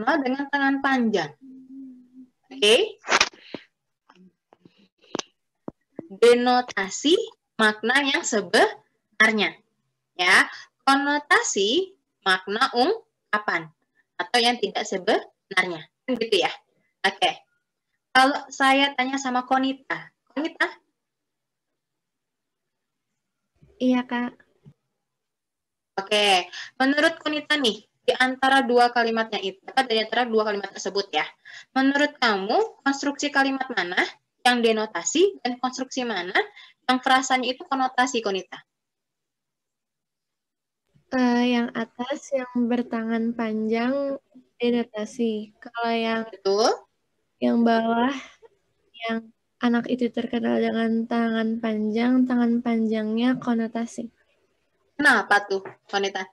terkenal dengan tangan panjang. Oke. Denotasi makna yang sebenarnya. Ya, konotasi makna ungkapan atau yang tidak sebenarnya. Gitu ya. Oke. Kalau saya tanya sama Konita. Konita? Iya, Kak. Oke. Menurut Konita nih, di antara dua kalimatnya itu, di antara dua kalimat tersebut ya, menurut kamu konstruksi kalimat mana yang denotasi dan konstruksi mana yang frasanya itu konotasi, Konita? Yang atas yang bertangan panjang denotasi. Kalau Betul. yang bawah yang anak itu terkenal dengan tangan panjangnya konotasi. Kenapa tuh, Konita?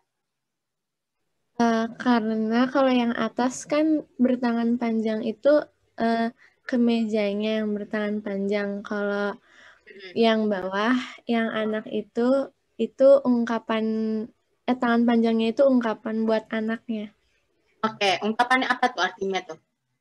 Karena kalau yang atas kan bertangan panjang itu kemejanya yang bertangan panjang. Kalau yang bawah, yang anak itu ungkapan tangan panjangnya itu ungkapan buat anaknya. Oke, ungkapannya apa tuh artinya tuh?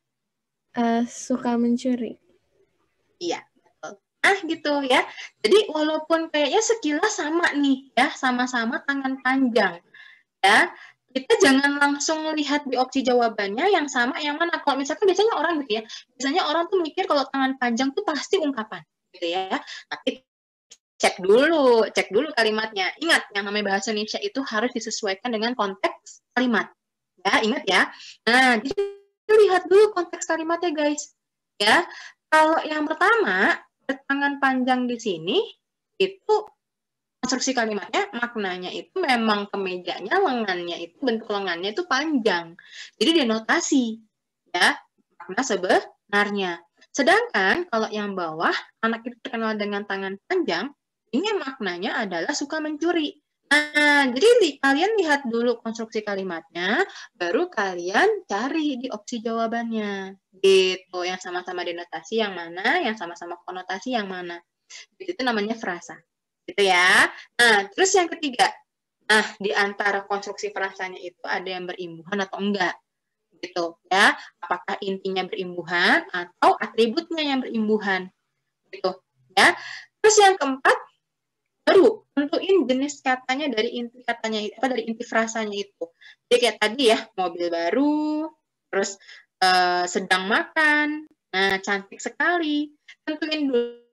Suka mencuri. Iya, betul. Nah, gitu ya. Jadi walaupun kayaknya sekilas sama nih ya, sama-sama tangan panjang. Ya, kita jangan langsung lihat di opsi jawabannya yang sama yang mana. Kalau misalkan biasanya orang gitu ya, biasanya orang tuh mikir kalau tangan panjang tuh pasti ungkapan, gitu ya. Tapi cek dulu kalimatnya. Ingat, yang namanya bahasa Indonesia itu harus disesuaikan dengan konteks kalimat. Ya, ingat ya. Nah, jadi lihat dulu konteks kalimatnya, guys. Ya, kalau yang pertama, tangan panjang di sini itu konstruksi kalimatnya, maknanya itu memang kemejanya, lengannya itu, bentuk lengannya itu panjang. Jadi denotasi, ya, makna sebenarnya. Sedangkan kalau yang bawah, anak itu terkenal dengan tangan panjang, ini maknanya adalah suka mencuri. Nah, jadi kalian lihat dulu konstruksi kalimatnya, baru kalian cari di opsi jawabannya. Gitu, yang sama-sama denotasi yang mana, yang sama-sama konotasi yang mana. Itu namanya frasa. Gitu ya. Nah, terus yang ketiga. Nah, di antara konstruksi frasanya itu ada yang berimbuhan atau enggak. Gitu ya. Apakah intinya berimbuhan atau atributnya yang berimbuhan. Gitu ya. Terus yang keempat, baru tentuin jenis katanya dari inti katanya dari inti frasanya itu. Jadi kayak tadi ya, mobil baru, terus sedang makan. Nah, cantik sekali. Tentuin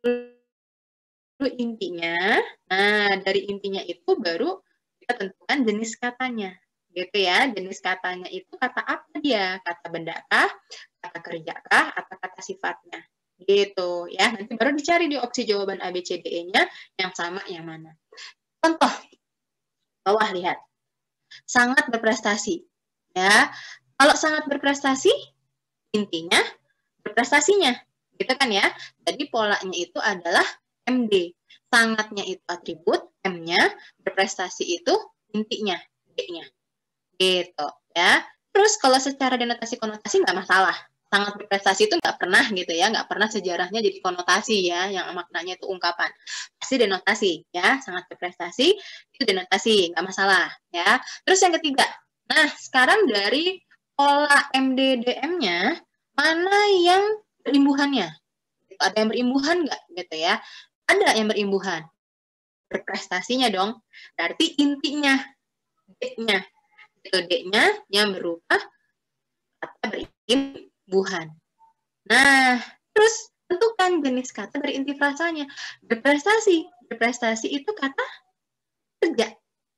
dulu intinya. Nah, dari intinya itu baru kita tentukan jenis katanya. Gitu ya. Jenis katanya itu kata apa dia? Kata benda kah? Kata kerja kah? Atau kata sifatnya? Gitu ya. Nanti baru dicari di opsi jawaban A, B, C, D, E-nya yang sama yang mana. Contoh. Bawah lihat. Sangat berprestasi. Ya. Kalau sangat berprestasi, intinya berprestasinya. Gitu kan ya. Jadi polanya itu adalah MD. Sangatnya itu atribut, M-nya, berprestasi itu intinya, D-nya. Gitu ya. Terus kalau secara denotasi konotasi nggak masalah. Sangat berprestasi itu nggak pernah gitu ya, nggak pernah sejarahnya jadi konotasi ya, yang maknanya itu ungkapan. Pasti denotasi ya, sangat berprestasi itu denotasi, nggak masalah ya. Terus yang ketiga, nah sekarang dari pola MDDM-nya, mana yang berimbuhannya? Ada yang berimbuhan nggak gitu ya? Ada yang berimbuhan. Berprestasinya dong. Berarti intinya, D-nya. Itu D-nya yang berupa kata berimbuhan. Nah, terus tentukan jenis kata dari inti frasanya. Berprestasi. Berprestasi itu kata kerja.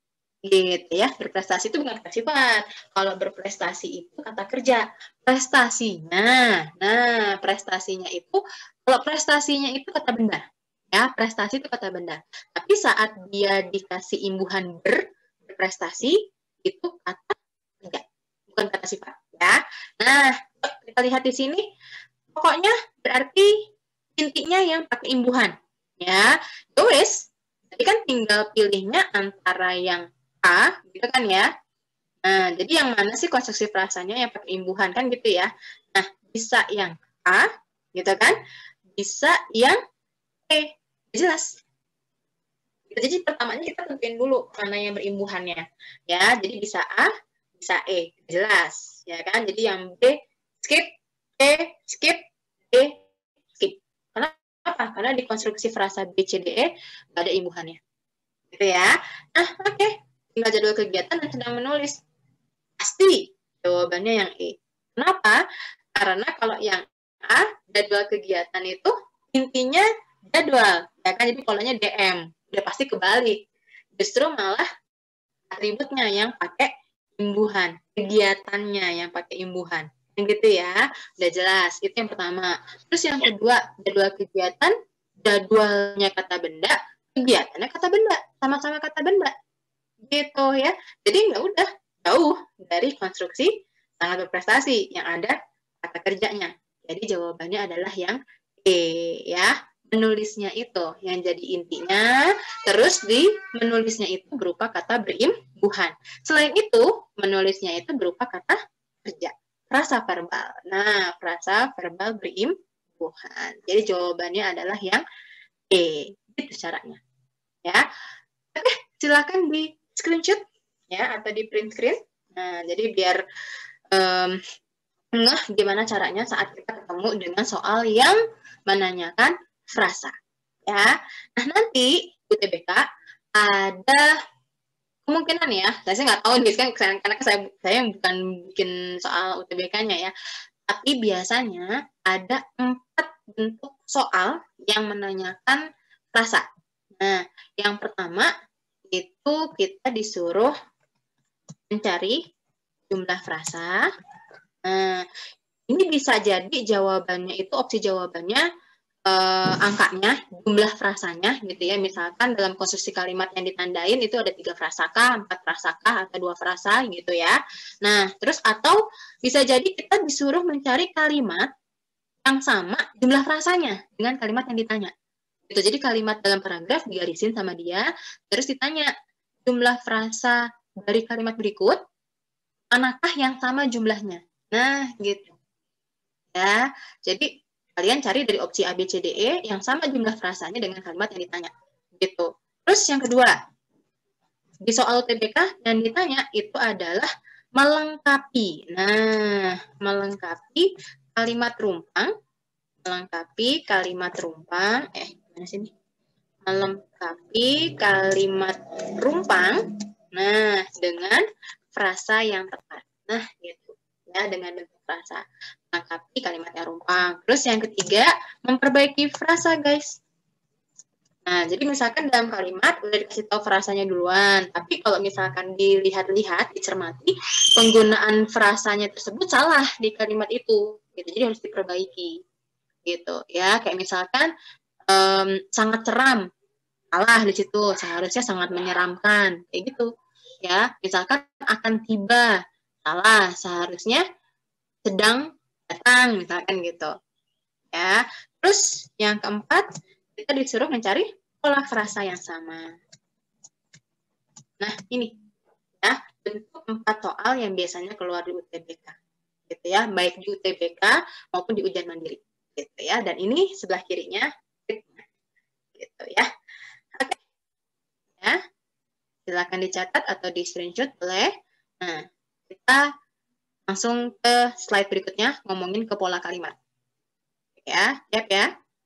Gitu ya. Berprestasi itu bukan kata sifat. Kalau berprestasi itu kata kerja. Prestasinya. Nah, prestasinya itu, kalau prestasinya itu kata benda. Ya, prestasi itu kata benda. Tapi saat dia dikasih imbuhan berprestasi, itu kata kerja. Bukan kata sifat. Ya. Nah, kita lihat di sini. Pokoknya berarti intinya yang pakai imbuhan. Ya, wes. Jadi kan tinggal pilihnya antara yang A, gitu kan ya. Nah, jadi yang mana sih konstruksi frasanya yang pakai imbuhan kan gitu ya. Nah, bisa yang A, gitu kan. Bisa yang E. Jelas. Jadi pertamanya kita tentuin dulu mana yang berimbuhannya. Ya, jadi bisa A, bisa E. Jelas. ya kan? Jadi yang B skip, E skip, D skip. Karena apa? Karena di konstruksi frasa B, C, D, E nggak ada imbuhannya. Gitu ya. Nah, oke. Tinggal jadwal kegiatan dan sedang menulis. Pasti jawabannya yang E. Kenapa? Karena kalau yang A, jadwal kegiatan itu intinya jadwal. Ya kan? Jadi polanya DM. Udah pasti kebalik. Justru malah atributnya yang pakai imbuhan. Kegiatannya yang pakai imbuhan. Yang gitu ya. Udah jelas. Itu yang pertama. Terus yang kedua, jadwal kegiatan, jadwalnya kata benda, kegiatannya kata benda. Sama-sama kata benda. Gitu ya. Jadi nggak udah jauh dari konstruksi sangat berprestasi yang ada kata kerjanya. Jadi jawabannya adalah yang E ya. Menulisnya itu yang jadi intinya, terus di menulisnya itu berupa kata berimbuhan. Selain itu, menulisnya itu berupa kata kerja. Frasa verbal. Nah, frasa verbal berimbuhan. Jadi jawabannya adalah yang E. Itu caranya. Ya. Oke, silakan di screenshot ya atau di print screen. Nah, jadi biar ngeh gimana caranya saat kita ketemu dengan soal yang menanyakan frasa. Ya. Nah, nanti UTBK ada kemungkinan ya, saya nggak tahu nih kan karena saya bukan bikin soal UTBK-nya ya. Tapi biasanya ada 4 bentuk soal yang menanyakan frasa. Nah, yang pertama itu kita disuruh mencari jumlah frasa. Nah, ini bisa jadi jawabannya itu opsi jawabannya angkanya, jumlah frasanya gitu ya. Misalkan dalam konstruksi kalimat yang ditandain itu ada 3 frasa kah, 4 frasa kah, atau 2 frasa gitu ya. Nah, terus atau bisa jadi kita disuruh mencari kalimat yang sama jumlah frasanya dengan kalimat yang ditanya. Gitu. Jadi kalimat dalam paragraf digarisin sama dia, terus ditanya jumlah frasa dari kalimat berikut, manakah yang sama jumlahnya? Nah, gitu. Ya, jadi kalian cari dari opsi A, B, C, D, E yang sama jumlah frasanya dengan kalimat yang ditanya. Gitu. Terus yang kedua, di soal UTBK yang ditanya itu adalah melengkapi. Nah, melengkapi kalimat rumpang, mana sini? Melengkapi kalimat rumpang, nah, dengan frasa yang tepat. Nah, gitu. Ya, dengan bentuk frasa. Melengkapi kalimatnya rumpang. Terus yang ketiga, memperbaiki frasa, guys. Nah, jadi misalkan dalam kalimat udah dikasih tahu frasanya duluan, tapi kalau misalkan dilihat-lihat, dicermati, penggunaan frasanya tersebut salah di kalimat itu. Gitu. Jadi harus diperbaiki. Gitu ya, kayak misalkan sangat seram, salah di situ, seharusnya sangat menyeramkan, kayak gitu ya. Misalkan akan tiba, salah, seharusnya sedang datang, misalkan gitu ya. Terus yang keempat, kita disuruh mencari pola frasa yang sama. Nah, ini ya bentuk 4 soal yang biasanya keluar di UTBK gitu ya, baik di UTBK maupun di ujian mandiri gitu ya. Dan ini sebelah kirinya gitu ya. Oke. Ya. Silakan dicatat atau di screenshot boleh. Nah, kita langsung ke slide berikutnya ngomongin ke pola kalimat. Ya, siap ya.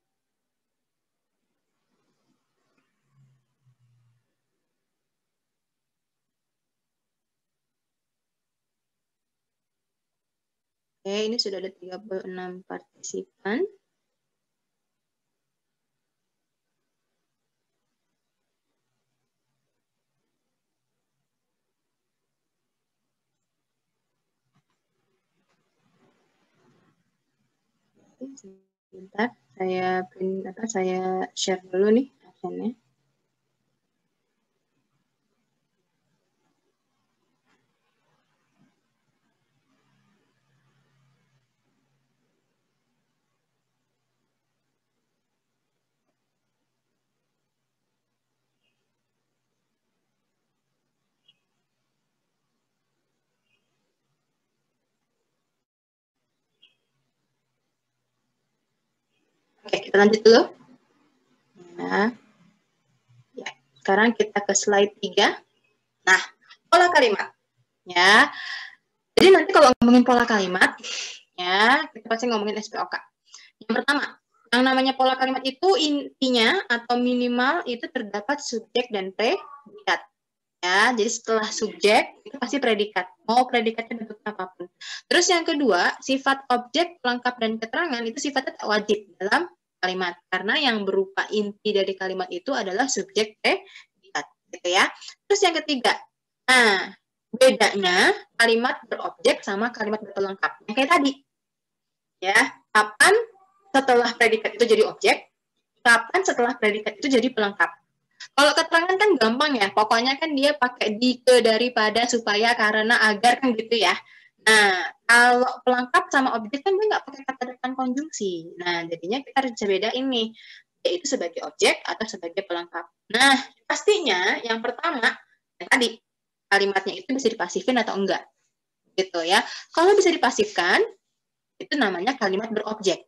Oke, ini sudah ada 36 partisipan. Sebentar, saya share dulu nih actionnya. Oke, kita lanjut dulu. Ya. Ya, sekarang kita ke slide 3. Nah, pola kalimat. Ya. Jadi nanti kalau ngomongin pola kalimat, ya kita pasti ngomongin SPOK. Yang pertama, yang namanya pola kalimat itu intinya atau minimal itu terdapat subjek dan predikat. Ya, jadi setelah subjek itu pasti predikat. Mau predikatnya bentuk apapun. Terus yang kedua, sifat objek, pelengkap dan keterangan itu sifatnya tak wajib dalam kalimat karena yang berupa inti dari kalimat itu adalah subjek predikat, gitu ya. Terus yang ketiga, nah bedanya kalimat berobjek sama kalimat berpelengkap. Yang kayak tadi, ya, kapan setelah predikat itu jadi objek, kapan setelah predikat itu jadi pelengkap. Kalau keterangan kan gampang ya, pokoknya kan dia pakai di, ke, daripada, supaya, karena, agar, kan gitu ya. Nah, kalau pelengkap sama objek kan dia nggak pakai kata depan konjungsi. Nah, jadinya kita harus bisa bedain nih, yaitu sebagai objek atau sebagai pelengkap. Nah, pastinya yang pertama, yang tadi, kalimatnya itu bisa dipasifin atau enggak. Gitu ya. Kalau bisa dipasifkan, itu namanya kalimat berobjek.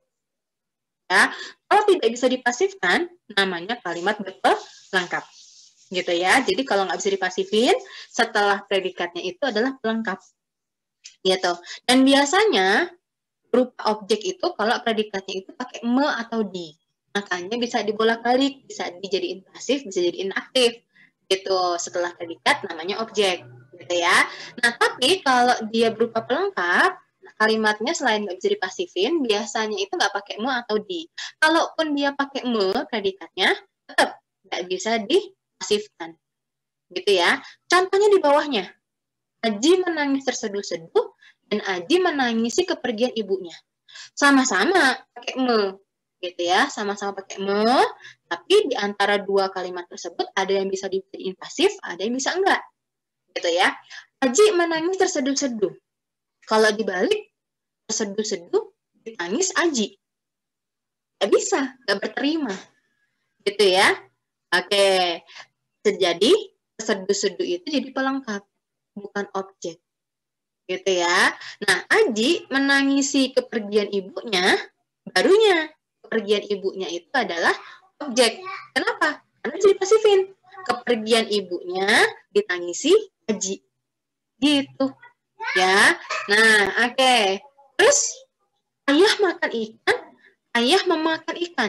Ya, kalau tidak bisa dipasifkan, namanya kalimat berpelengkap. Gitu ya. Jadi kalau nggak bisa dipasifin, setelah predikatnya itu adalah pelengkap. Gitu. Dan biasanya berupa objek itu kalau predikatnya itu pakai me atau di. Makanya bisa dibolak-balik, bisa dijadiin pasif, bisa jadiin aktif. Gitu. Setelah predikat namanya objek. Gitu ya. Nah, tapi kalau dia berupa pelengkap, kalimatnya selain nggak bisa dipasifin, biasanya itu nggak pakai me atau di. Kalaupun dia pakai me predikatnya, tetap nggak bisa dipasifkan. Gitu ya. Contohnya di bawahnya. Aji menangis terseduh-seduh dan Aji menangisi kepergian ibunya. Sama-sama pakai me. Gitu ya. Sama-sama pakai me, tapi di antara dua kalimat tersebut ada yang bisa dijadiin pasif, ada yang bisa enggak. Gitu ya. Aji menangis terseduh-seduh. Kalau dibalik, terseduh-seduh, ditangis Aji. Nggak bisa, nggak berterima. Gitu ya. Oke. Jadi, terseduh-seduh itu jadi pelengkap, bukan objek. Gitu ya. Nah, Aji menangisi kepergian ibunya, barunya kepergian ibunya itu adalah objek. Kenapa? Karena bisa dipasifin. Kepergian ibunya ditangisi Aji. Gitu. Ya, nah oke. Terus ayah makan ikan, ayah memakan ikan.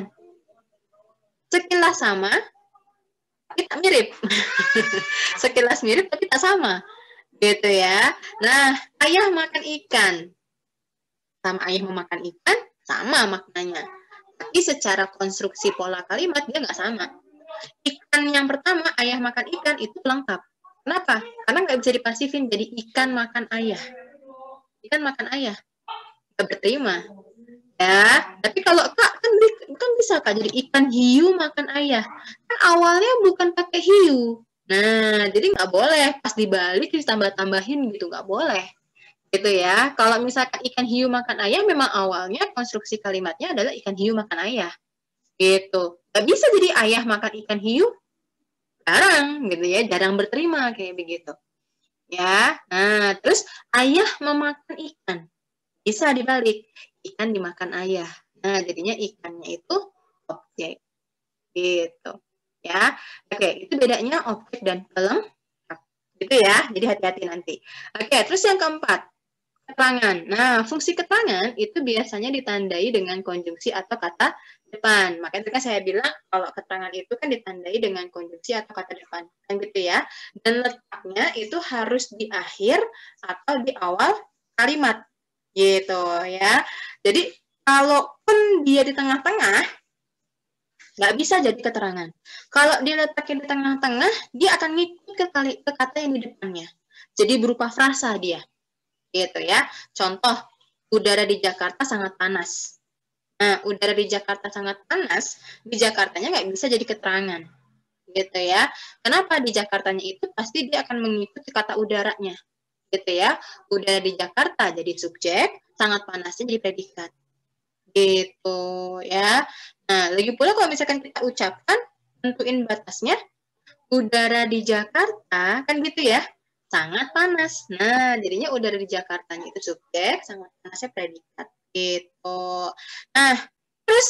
Sekilas sama, tapi tak mirip. Sekilas mirip tapi tak sama, gitu ya. Nah, ayah makan ikan, sama ayah memakan ikan sama maknanya. Tapi secara konstruksi pola kalimat dia nggak sama. Ikan yang pertama, ayah makan ikan itu lengkap. Kenapa? Karena nggak bisa dipasifin jadi ikan makan ayah. Ikan makan ayah. Nggak berterima. Ya, tapi kalau Kak kan bisa Kak jadi ikan hiu makan ayah. Kan awalnya bukan pakai hiu. Nah, jadi nggak boleh pas dibalik ditambah-tambahin gitu, nggak boleh. Gitu ya. Kalau misalkan ikan hiu makan ayah memang awalnya konstruksi kalimatnya adalah ikan hiu makan ayah. Gitu. Nggak bisa jadi ayah makan ikan hiu. Jarang gitu ya, jarang berterima kayak begitu. Ya. Nah, terus ayah memakan ikan. Bisa dibalik, ikan dimakan ayah. Nah, jadinya ikannya itu objek. Gitu. Ya. Oke, itu bedanya objek dan pelengkap. Gitu ya. Jadi hati-hati nanti. Oke, terus yang keempat, keterangan. Nah, fungsi keterangan itu biasanya ditandai dengan konjungsi atau kata depan. Makanya kan saya bilang kalau keterangan itu kan ditandai dengan konjungsi atau kata depan. Kan gitu ya. Dan letaknya itu harus di akhir atau di awal kalimat. Gitu ya. Jadi kalaupun dia di tengah-tengah, nggak bisa jadi keterangan. Kalau dia letaknya di tengah-tengah, dia akan ngikut ke kata yang di depannya. Jadi berupa frasa dia. Gitu ya. Contoh, udara di Jakarta sangat panas. Nah, udara di Jakarta sangat panas, di Jakartanya nggak bisa jadi keterangan. Gitu ya. Kenapa di Jakartanya itu pasti dia akan mengikuti kata udaranya. Gitu ya. Udara di Jakarta jadi subjek, sangat panasnya jadi predikat. Gitu ya. Nah, lagi pula kalau misalkan kita ucapkan, tentuin batasnya, udara di Jakarta, kan gitu ya, sangat panas. Nah, jadinya udara di Jakartanya itu subjek, sangat panasnya predikat. Gitu. Nah, terus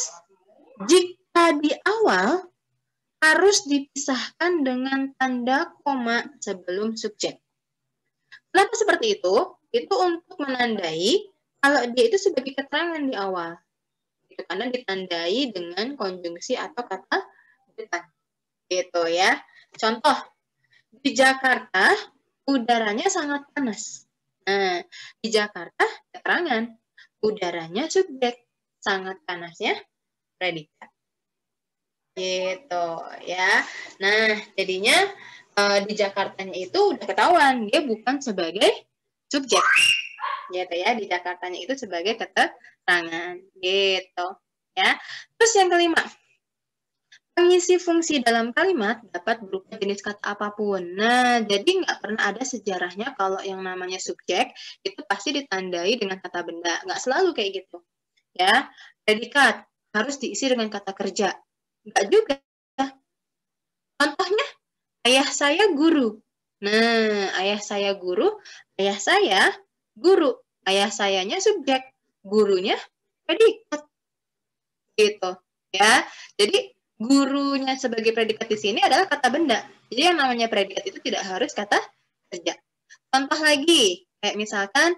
jika di awal harus dipisahkan dengan tanda koma sebelum subjek. Kenapa seperti itu? itu untuk menandai kalau dia itu sebagai keterangan di awal. Gitu, karena ditandai dengan konjungsi atau kata depan. Gitu ya. Contoh, di Jakarta udaranya sangat panas. Nah, di Jakarta keterangan, udaranya subjek, sangat panasnya predikat. Gitu ya. Nah, jadinya di Jakartanya itu udah ketahuan dia bukan sebagai subjek. Gitu ya, di Jakartanya itu sebagai keterangan. Gitu ya. Terus yang kelima, pengisi fungsi dalam kalimat dapat berupa jenis kata apapun. Nah, jadi nggak pernah ada sejarahnya kalau yang namanya subjek itu pasti ditandai dengan kata benda. Nggak selalu kayak gitu. Ya, predikat harus diisi dengan kata kerja. Nggak juga. Contohnya, ayah saya guru. Nah, ayah saya guru, ayah saya guru. Ayah sayanya subjek, gurunya predikat. Gitu. Ya, jadi gurunya sebagai predikat di sini adalah kata benda. Jadi yang namanya predikat itu tidak harus kata kerja. Contoh lagi, kayak misalkan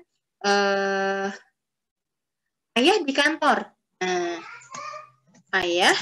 ayah di kantor. Nah, ayah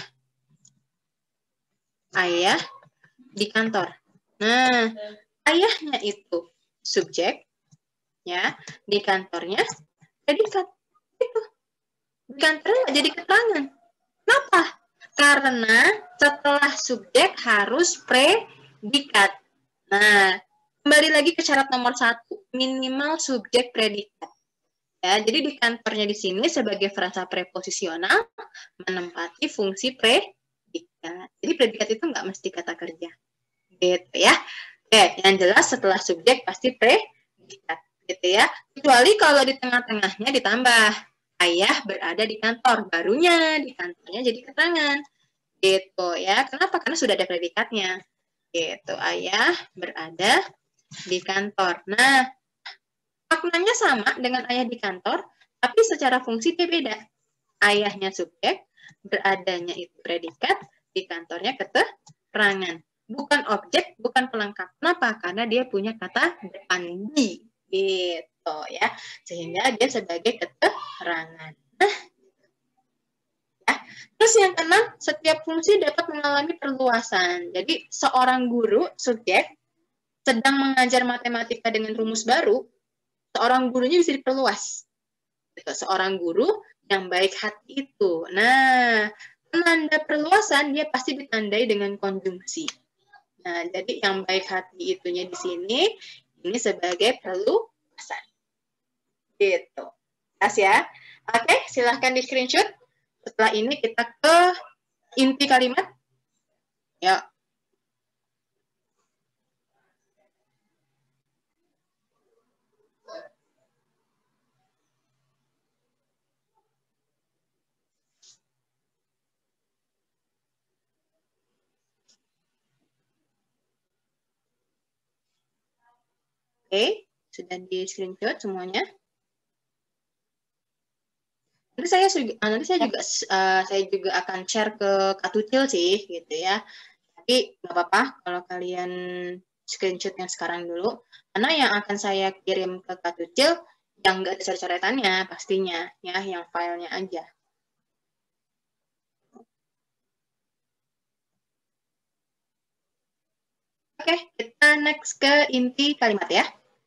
di kantor. Nah, ayahnya itu subjek, ya, di kantornya predikat. Itu. Di kantornya nggak jadi keterangan. Kenapa? Karena setelah subjek harus predikat. Nah, kembali lagi ke syarat nomor 1, minimal subjek predikat. Ya, jadi di kantornya di sini sebagai frasa preposisional menempati fungsi predikat. Jadi predikat itu nggak mesti kata kerja. Gitu ya. Oke, yang jelas setelah subjek pasti predikat. Gitu ya. Kecuali kalau di tengah-tengahnya ditambah ayah berada di kantor, barunya di kantornya jadi keterangan. Gitu ya. Kenapa? Karena sudah ada predikatnya. Gitu, ayah berada di kantor. Nah, maknanya sama dengan ayah di kantor, tapi secara fungsi dia beda. Ayahnya subjek, beradanya itu predikat, di kantornya keterangan. Bukan objek, bukan pelengkap. Kenapa? Karena dia punya kata depan di. Gitu ya. Sehingga dia sebagai keterangan. Nah, ya. Terus yang keenam, setiap fungsi dapat mengalami perluasan. Jadi seorang guru, subjek, sedang mengajar matematika dengan rumus baru, seorang gurunya bisa diperluas. Seorang guru yang baik hati itu. Nah, penanda perluasan dia pasti ditandai dengan konjungsi. Nah, jadi yang baik hati itunya di sini, ini sebagai perluasan. Gitu. Jelas ya? Oke, silahkan di screenshot. Setelah ini kita ke inti kalimat. Ya. Oke, sudah di screenshot semuanya. Nanti saya juga akan share ke Katucil sih, gitu ya. Tapi nggak apa-apa kalau kalian screenshot yang sekarang dulu, karena yang akan saya kirim ke Katucil yang nggak ada coret-coretannya pastinya, ya, yang filenya aja. Oke, kita next ke inti kalimat ya.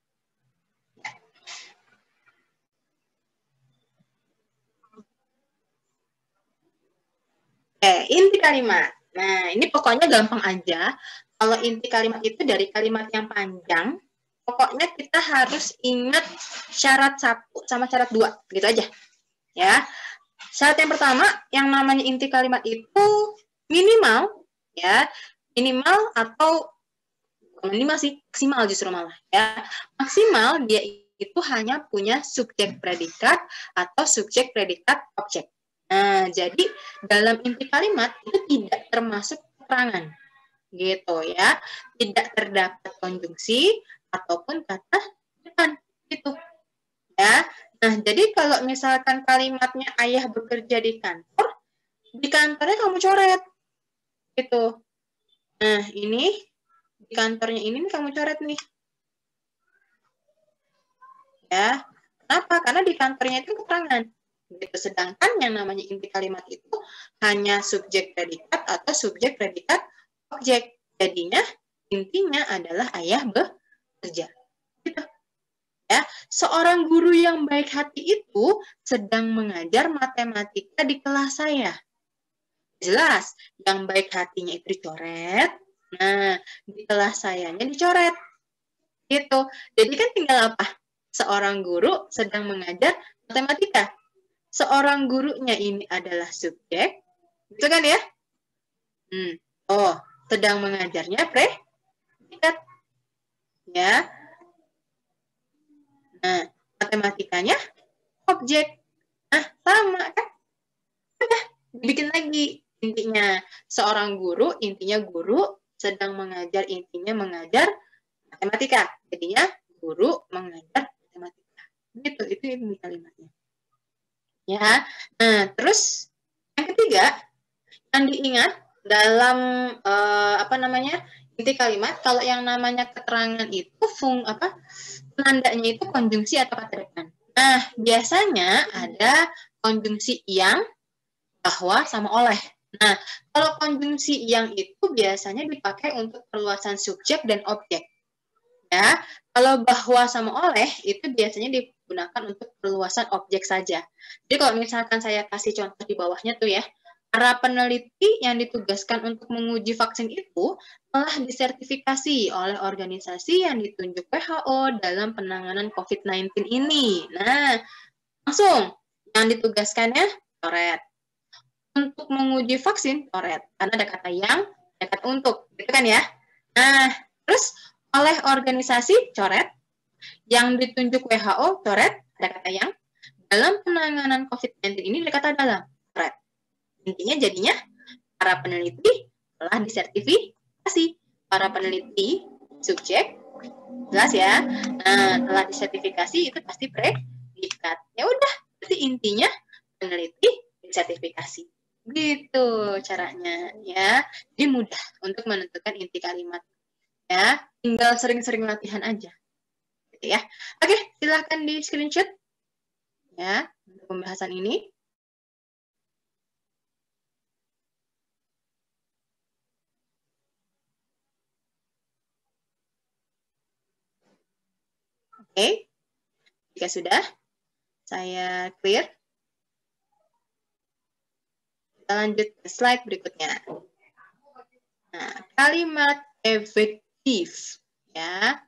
Oke, inti kalimat. Nah, ini pokoknya gampang aja. Kalau inti kalimat itu dari kalimat yang panjang, pokoknya kita harus ingat syarat 1 sama syarat 2, gitu aja. Ya. Syarat yang pertama, yang namanya inti kalimat itu minimal, ya, minimal atau minimal sih, maksimal justru malah, ya. Maksimal dia itu hanya punya subjek predikat atau subjek predikat objek. Nah, jadi dalam inti kalimat itu tidak termasuk keterangan, gitu ya. Tidak terdapat konjungsi ataupun kata depan, gitu. Ya. Nah, jadi kalau misalkan kalimatnya ayah bekerja di kantornya kamu coret, gitu. Nah, ini di kantornya ini kamu coret nih. Ya, kenapa? Karena di kantornya itu keterangan. Gitu. Sedangkan yang namanya inti kalimat itu hanya subjek predikat atau subjek predikat objek. Jadinya intinya adalah ayah bekerja. Gitu. Ya, seorang guru yang baik hati itu sedang mengajar matematika di kelas saya. Jelas, yang baik hatinya itu dicoret. Nah, di kelas sayanya dicoret. Gitu. Jadi kan tinggal apa? Seorang guru sedang mengajar matematika. Seorang gurunya ini adalah subjek. Gitu kan ya? Oh, sedang mengajarnya predikat. Ya. Nah, matematikanya objek. Nah, sama kan? Udah, dibikin lagi intinya. Seorang guru, intinya guru sedang mengajar, intinya mengajar matematika. Jadinya guru mengajar matematika. Gitu, itu inti kalimatnya. Ya. Nah, terus yang ketiga yang diingat dalam inti kalimat, kalau yang namanya keterangan itu penandanya itu konjungsi atau kata depan. Nah, biasanya ada konjungsi yang, bahwa, sama oleh. Nah, kalau konjungsi yang itu biasanya dipakai untuk perluasan subjek dan objek. Ya, kalau bahwa sama oleh itu biasanya digunakan untuk perluasan objek saja. Jadi kalau misalkan saya kasih contoh di bawahnya tuh ya, para peneliti yang ditugaskan untuk menguji vaksin itu telah disertifikasi oleh organisasi yang ditunjuk WHO dalam penanganan COVID-19 ini. Nah, langsung yang ditugaskannya coret. Untuk menguji vaksin coret, karena ada kata yang, ada kata untuk, gitu kan ya. Nah, terus oleh organisasi coret, yang ditunjuk WHO coret, ada kata yang, dalam penanganan COVID-19 ini ada kata dalam, coret. Intinya jadinya para peneliti telah disertifikasi. Para peneliti subjek, jelas ya. Nah, telah disertifikasi itu pasti predikat. Ya udah, berarti intinya peneliti disertifikasi. Gitu caranya ya. Jadi mudah untuk menentukan inti kalimat. Ya, tinggal sering-sering latihan aja. Gitu ya. Oke, silakan di screenshot ya untuk pembahasan ini. Oke, jika sudah, saya clear. Kita lanjut ke slide berikutnya. Nah, kalimat efektif, ya.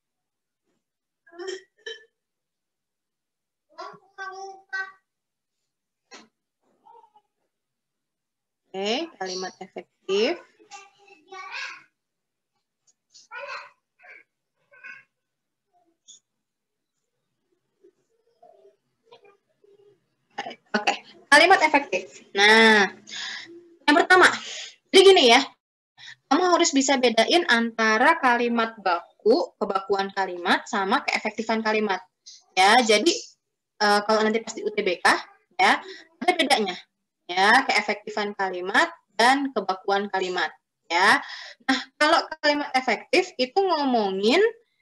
Oke, kalimat efektif. Oke, kalimat efektif. Nah, yang pertama, jadi gini ya, kamu harus bisa bedain antara kalimat baku, kebakuan kalimat, sama keefektifan kalimat. Ya, jadi kalau nanti pas di UTBK, ya, ada bedanya. Ya, keefektifan kalimat dan kebakuan kalimat. Ya, nah kalau kalimat efektif itu ngomongin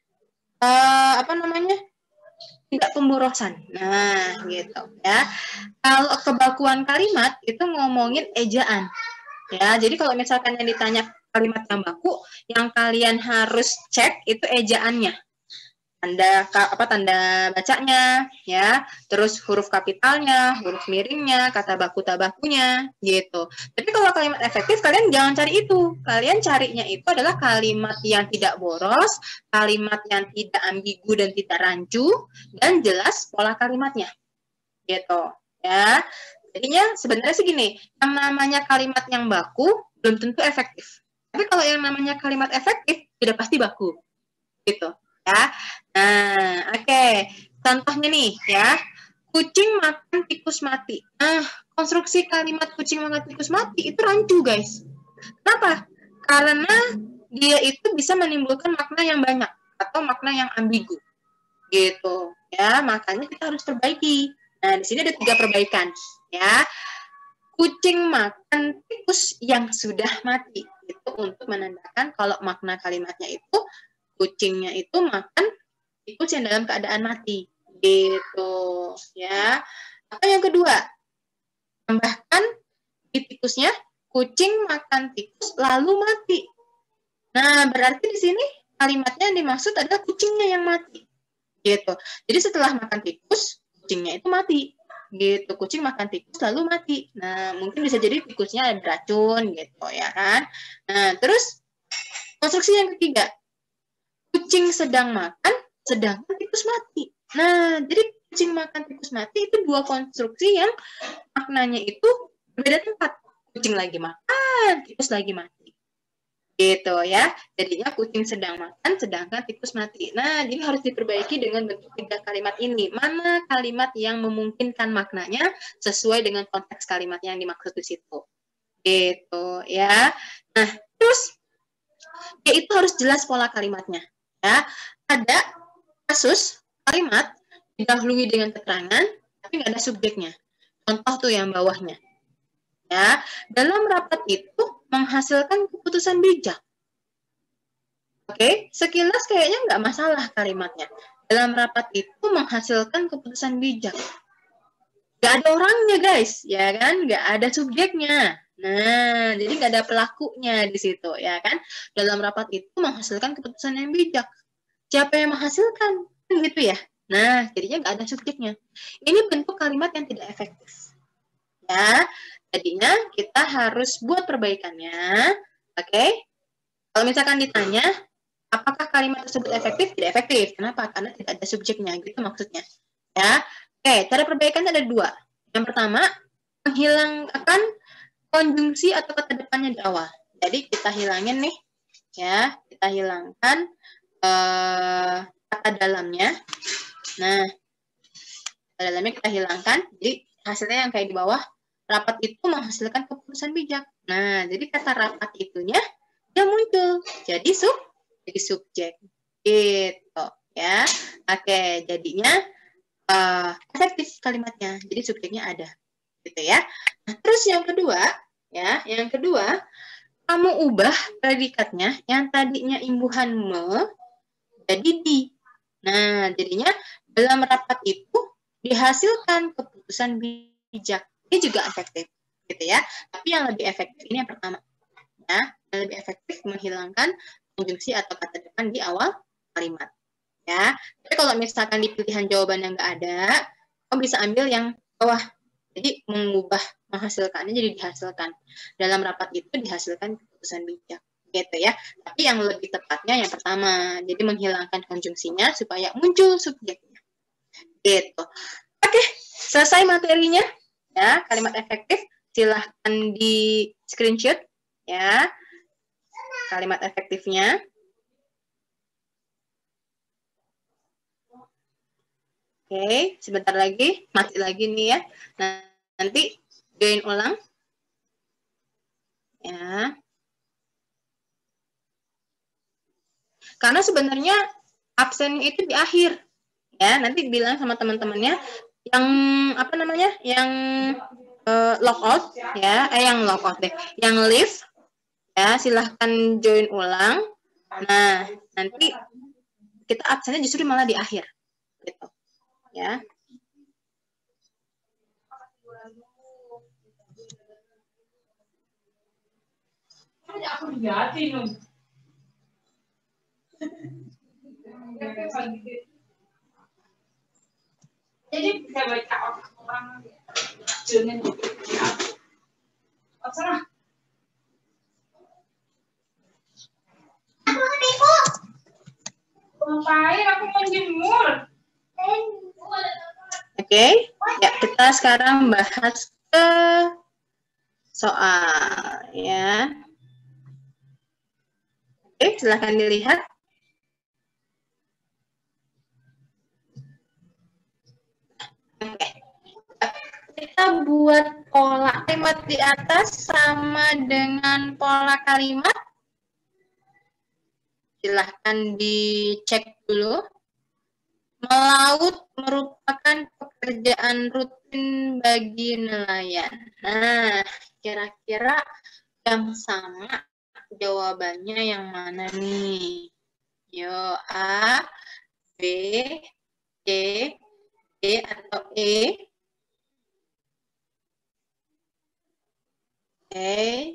tidak pemborosan. Nah, gitu ya. Kalau kebakuan kalimat itu ngomongin ejaan. Ya, jadi kalau misalkan yang ditanya kalimat yang baku, yang kalian harus cek itu ejaannya. Tanda bacanya, ya, terus huruf kapitalnya, huruf miringnya, kata baku tak bakunya, gitu. Tapi kalau kalimat efektif, kalian jangan cari itu. Kalian carinya itu adalah kalimat yang tidak boros, kalimat yang tidak ambigu dan tidak rancu, dan jelas pola kalimatnya, gitu. Ya, jadinya sebenarnya sih gini, yang namanya kalimat yang baku belum tentu efektif. Tapi kalau yang namanya kalimat efektif, tidak pasti baku, gitu. Ya, nah, oke. Contohnya nih, ya, kucing makan tikus mati. Nah, konstruksi kalimat kucing makan tikus mati itu rancu, guys. Kenapa? Karena dia itu bisa menimbulkan makna yang banyak atau makna yang ambigu, gitu. Ya, makanya kita harus perbaiki. Nah, di sini ada 3 perbaikan, ya. Kucing makan tikus yang sudah mati. Itu untuk menandakan kalau makna kalimatnya itu kucingnya itu makan tikus yang dalam keadaan mati, Gitu, ya. Atau yang kedua, tambahkan di tikusnya, kucing makan tikus lalu mati. Nah, berarti di sini kalimatnya yang dimaksud adalah kucingnya yang mati. Gitu. Jadi setelah makan tikus, kucingnya itu mati. Gitu, kucing makan tikus lalu mati. Nah, mungkin bisa jadi tikusnya ada racun gitu ya kan. Nah, terus konstruksi yang ketiga, kucing sedang makan, sedangkan tikus mati. Nah, jadi kucing makan tikus mati itu dua konstruksi yang maknanya itu berbeda tempat. Kucing lagi makan, tikus lagi mati. Gitu ya. Jadinya kucing sedang makan, sedangkan tikus mati. Nah, jadi harus diperbaiki dengan bentuk tiga kalimat ini. Mana kalimat yang memungkinkan maknanya sesuai dengan konteks kalimat yang dimaksud di situ. Gitu ya. Nah, terus ya itu harus jelas pola kalimatnya. Ya, ada kasus kalimat didahului dengan keterangan, tapi nggak ada subjeknya. Contoh tuh yang bawahnya. Ya, dalam rapat itu menghasilkan keputusan bijak. Oke, sekilas kayaknya nggak masalah kalimatnya. Dalam rapat itu menghasilkan keputusan bijak. Nggak ada orangnya, guys, ya kan? Nggak ada subjeknya. Nah, jadi nggak ada pelakunya di situ, ya kan? Dalam rapat itu menghasilkan keputusan yang bijak. Siapa yang menghasilkan? Gitu ya. Nah, jadinya nggak ada subjeknya. Ini bentuk kalimat yang tidak efektif. Ya, jadinya kita harus buat perbaikannya. Oke? Kalau misalkan ditanya, apakah kalimat tersebut efektif? Tidak efektif. Kenapa? Karena tidak ada subjeknya, gitu maksudnya. Ya. Oke, cara perbaikannya ada dua. Yang pertama, menghilangkan konjungsi atau kata depannya di awal. Jadi kita hilangin nih, ya, kita hilangkan kata dalamnya. Nah, kata dalamnya kita hilangkan. Jadi hasilnya yang kayak di bawah. Rapat itu menghasilkan keputusan bijak. Nah, jadi kata rapat itunya dia muncul. Jadi subjek. Gitu ya. Oke, jadinya efektif kalimatnya. Jadi subjeknya ada. Gitu ya. Nah, terus yang kedua, ya, yang kedua, kamu ubah predikatnya yang tadinya imbuhan me jadi di. Nah, jadinya dalam rapat itu dihasilkan keputusan bijak. Ini juga efektif, gitu ya. Tapi yang lebih efektif ini yang pertama, ya, yang lebih efektif menghilangkan konjungsi atau kata depan di awal kalimat, ya. Tapi kalau misalkan di pilihan jawaban yang nggak ada, kamu bisa ambil yang bawah. Jadi menghasilkannya jadi dihasilkan. Dalam rapat itu dihasilkan keputusan bijak, gitu ya. Tapi yang lebih tepatnya yang pertama, jadi menghilangkan konjungsinya supaya muncul subjeknya, gitu. Oke, selesai materinya. Ya, kalimat efektif silahkan di screenshot ya kalimat efektifnya. Oke, sebentar lagi mati lagi nih ya. Nah, nanti join ulang ya. Karena sebenarnya absen itu di akhir ya. Nanti bilang sama teman-temannya yang apa namanya? Yang logout ya, yang logout deh, yang leave ya, silahkan join ulang. Nah, nanti kita absennya justru malah di akhir, gitu ya. Aku liatin jadi bisa baca orang jangan apa ngapain aku mau jemur. Oke, ya kita sekarang bahas ke soal ya. Oke, silahkan dilihat. Oke. Kita buat pola kalimat di atas sama dengan pola kalimat. Silahkan dicek dulu. Melaut merupakan pekerjaan rutin bagi nelayan. Nah, kira-kira yang sama jawabannya yang mana nih? Yo, A, B, C, E atau E. Oke.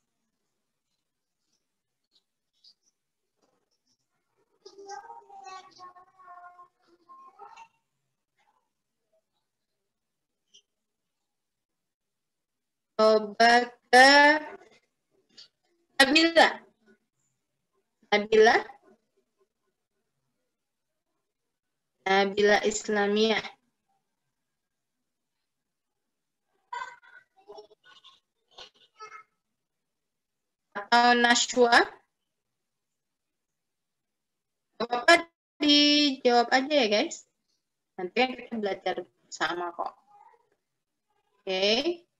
Coba ke Nabila. Nabila. Nabila Islamiyah. Atau Nashwa. Apa dijawab aja ya guys. Nanti kan kita belajar sama kok. Oke.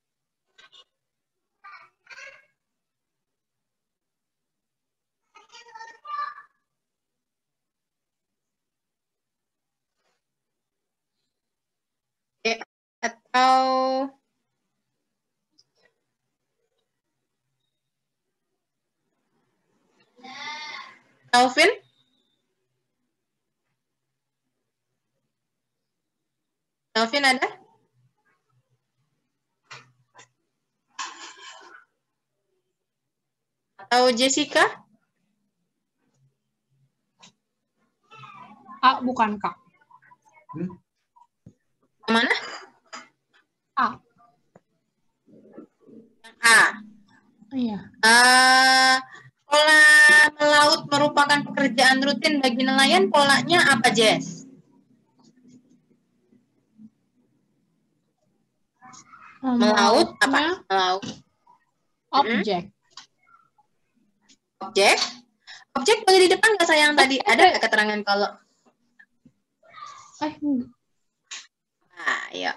Oke. Atau Alvin. Alvin ada? Atau Jessica? A bukan Kak. Mana? A. A. Iya. Pola melaut merupakan pekerjaan rutin bagi nelayan. Polanya apa, Jess? Melaut apa? Melaut. Objek. Objek. Objek boleh di depan nggak sayang tadi? Ada nggak keterangan kalau? Nah, ya.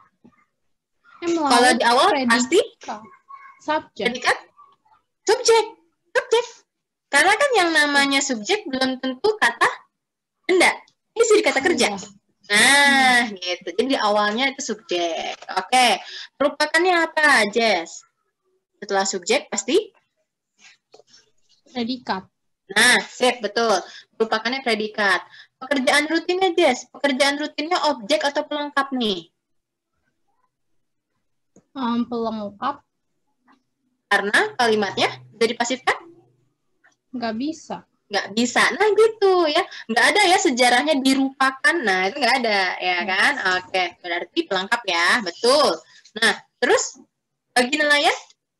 Kalau di awal pasti subjek. Predikat? Subjek. Subjek. Karena kan yang namanya subjek belum tentu kata benda. Ini sih kata kerja. Nah, gitu. Jadi di awalnya itu subjek. Oke. Merupakannya apa, Jess? Setelah subjek pasti? Predikat. Nah, sip, betul. Merupakannya predikat. Pekerjaan rutinnya, Jess. Pekerjaan rutinnya objek atau pelengkap nih? Pelengkap. Karena kalimatnya sudah dipasifkan? Nggak bisa. Nggak bisa. Nah, gitu ya. Nggak ada ya sejarahnya dirupakan. Nah, itu nggak ada, ya kan? Oke, berarti pelengkap ya. Betul. Nah, terus bagi nelayan?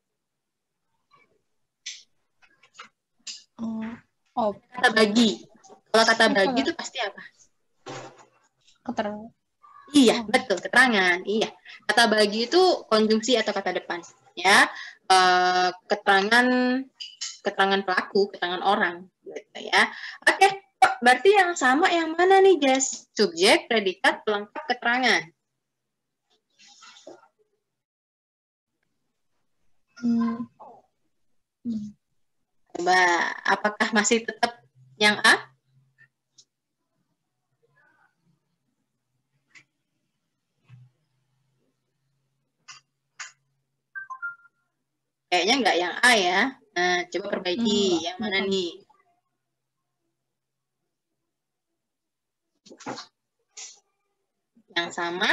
Kata bagi. Kalau kata bagi itu pasti apa? Keterangan. Iya, betul, keterangan. Iya. Kata bagi itu konjungsi atau kata depan, ya. Keterangan pelaku, keterangan orang, gitu ya. Oke, berarti yang sama yang mana nih, Jess? Subjek, predikat, pelengkap, keterangan. Coba, apakah masih tetap yang A? Kayaknya nggak yang A ya. Nah, coba perbaiki. Yang mana nih? Yang sama.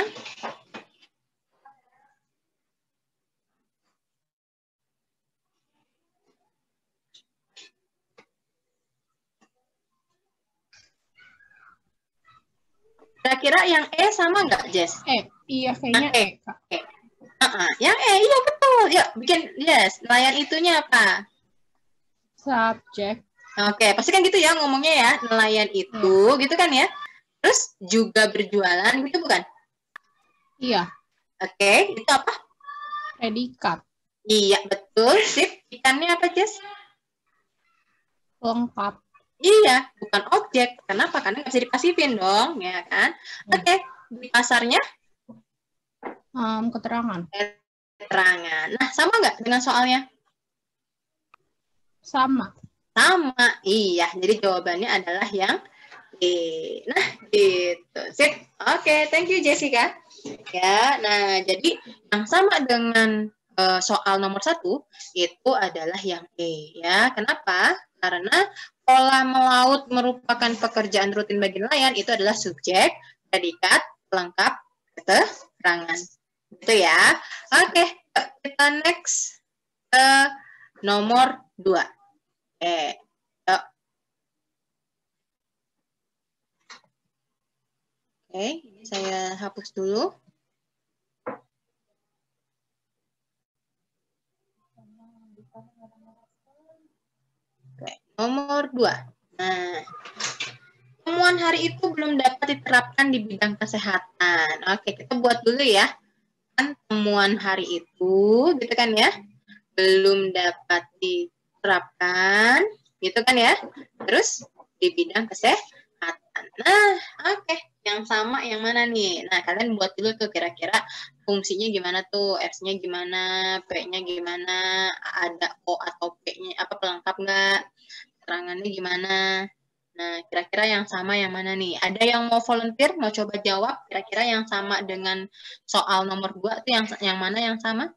Kira-kira yang E sama nggak, Jess? Iya, kayaknya E. Yang E, iya betul. Yuk, bikin, yes. Nelayan itunya apa? Subjek. Oke, pasti kan gitu ya ngomongnya ya. Nelayan itu, gitu kan ya. Terus juga berjualan, gitu bukan? Iya. Oke, itu apa? Predikat. Iya, betul. Sip. Ikannya apa, Jess? Lengkap. Iya, bukan objek. Kenapa? Karena nggak bisa dipasifin dong, ya kan? Oke, di pasarnya? Keterangan. Keterangan. Nah, sama nggak dengan soalnya? Sama. Sama, iya. Jadi jawabannya adalah yang E. Nah, gitu. Sip. Oke, thank you Jessica. Ya, nah jadi yang sama dengan soal nomor 1 itu adalah yang E. Ya, kenapa? Karena pola melaut merupakan pekerjaan rutin bagi nelayan itu adalah subjek, predikat, pelengkap keterangan. Gitu ya. Oke, kita next ke nomor 2. Yuk. Oke, ini saya hapus dulu. Oke, nomor 2. Nah, temuan hari itu belum dapat diterapkan di bidang kesehatan. Oke, kita buat dulu ya. Kan temuan hari itu, gitu kan ya, belum dapat diterapkan, gitu kan ya. Terus di bidang kesehatan. Nah, oke. Yang sama yang mana nih? Nah, kalian buat dulu tuh kira-kira fungsinya gimana tuh, X-nya gimana, P-nya gimana, ada O atau P-nya, apa pelengkap nggak, keterangannya gimana. Nah, kira-kira yang sama yang mana nih? Ada yang mau volunteer, mau coba jawab, kira-kira yang sama dengan soal nomor 2 itu yang mana yang sama?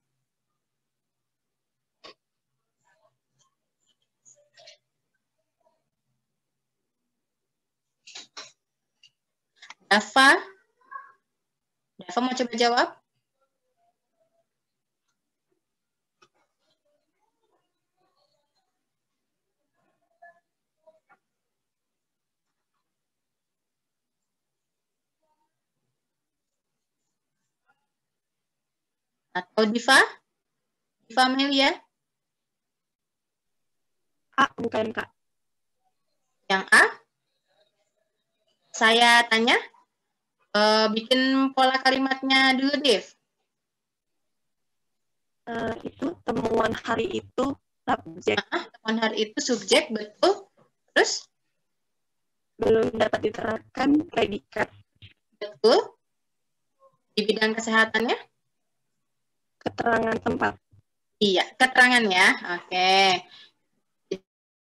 Dava mau coba jawab? Atau Diva Amelia? A, bukan Kak. Yang A? Saya tanya, bikin pola kalimatnya dulu, Div. Itu temuan hari itu subjek. Temuan hari itu subjek, betul. Terus? Belum dapat diterapkan predikat. Betul. Di bidang kesehatannya? Keterangan tempat. Iya, keterangan ya. Oke.